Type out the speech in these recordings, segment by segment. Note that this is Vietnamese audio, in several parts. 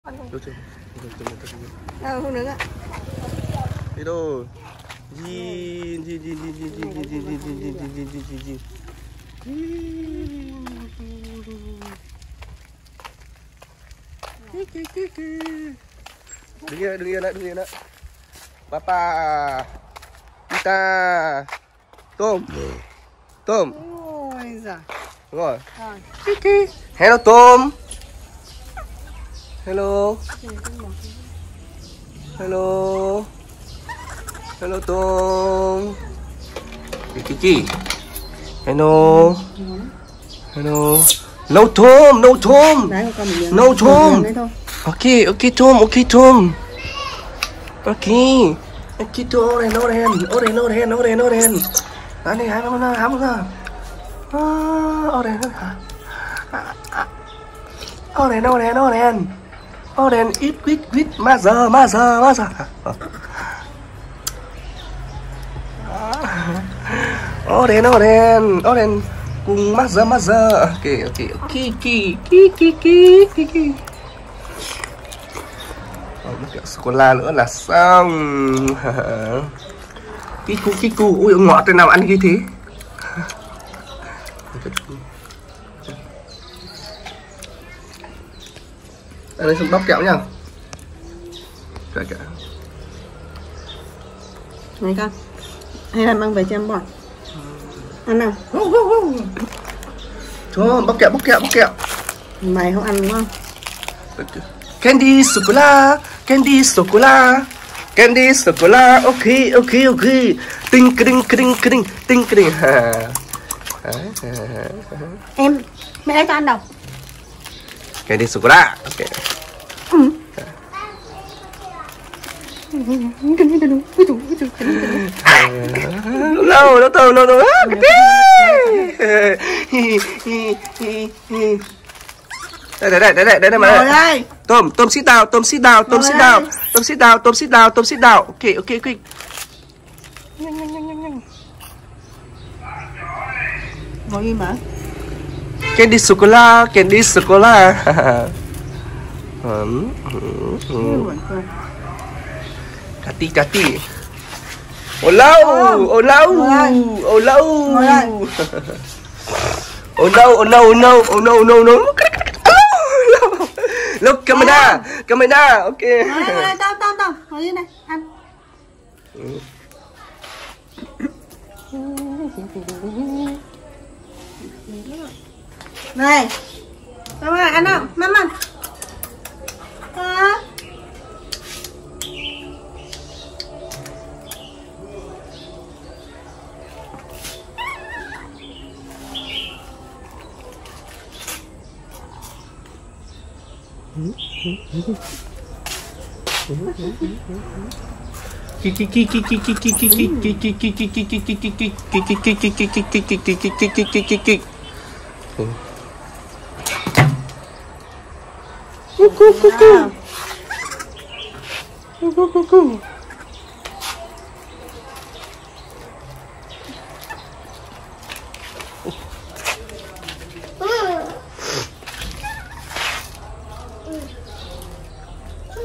Không đứng ạ. Đi đâu? Jin. Đứng yên đấy. Papa. Pita. Tôm. Ôi giời. Đúng rồi. Hello tôm. Hello tôm. Kiki. Hello. No tôm. No tôm. Okay tôm. Okay tôm này no đen. Này hám ra. No đen ít quýt ma giờ. No đen cùng ma giờ. Okay. Một kẹo sô-cô-la nữa là xong. Kiku. Ui ngọt thế nào ăn như thế. Anh ấy xong bóc kẹo nha. Kẹo. Này con. Hay là mang về cho em bỏ. Ăn nào. Thôi bóc kẹo. Mày không ăn đúng không? Candy sô-cô-la. Okay. Tinh kring. Em mẹ lấy cho ăn đâu? Candy sô-cô-la. Okay. No. Đây mà đây. Tôm sit down. Okay. Ngồi im hả? Candy sô-cô-la. Cati. Oh no. Look, camera. Okay. Tao. Ngồi yên này, ăn. Này. Mama ăn không? Mama.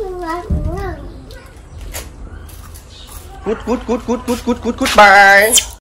Good. Bye.